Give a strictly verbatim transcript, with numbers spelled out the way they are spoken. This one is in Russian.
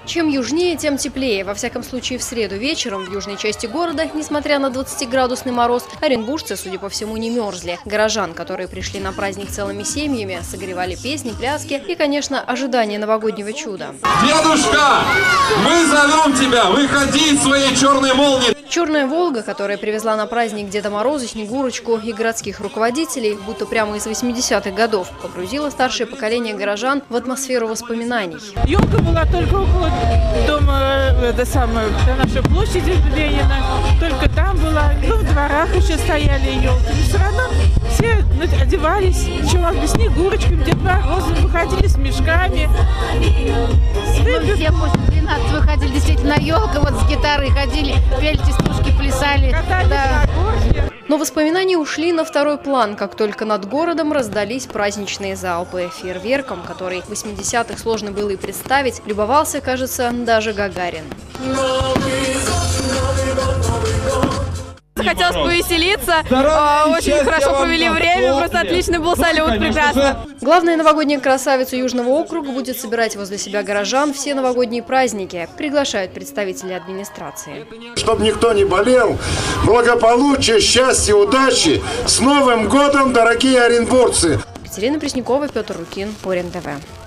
Чем южнее, тем теплее. Во всяком случае, в среду вечером в южной части города, несмотря на двадцатиградусный мороз, оренбуржцы, судя по всему, не мерзли. Горожан, которые пришли на праздник целыми семьями, согревали песни, пляски и, конечно, ожидание новогоднего чуда. Дедушка, мы зовем тебя, выходи из своей черной молнии. Черная «Волга», которая привезла на праздник Деда Мороза, Снегурочку и городских руководителей, будто прямо из восьмидесятых годов, погрузила старшее поколение горожан в атмосферу воспоминаний. Елка была только около дома, это самое, на нашей площади Ленина, только там была, ну, в дворах еще стояли елки, но все равно все одевались черными, Снегурочками, Дед Морозом, выходили с мешками. Мы все после двенадцати выходили действительно на елку, вот с гитарой ходили, пели частушки, плясали. Да. Но воспоминания ушли на второй план, как только над городом раздались праздничные залпы. Фейерверком, который в восьмидесятых сложно было и представить, любовался, кажется, даже Гагарин. Хотелось повеселиться, очень хорошо провели время, просто отличный был салют, прекрасно. Главная новогодняя красавица Южного округа будет собирать возле себя горожан все новогодние праздники, приглашают представители администрации. Чтобы никто не болел, благополучия, счастья, удачи, с Новым годом, дорогие оренбуржцы! Екатерина Преснякова, Петр Рукин, ОРЕН ТВ.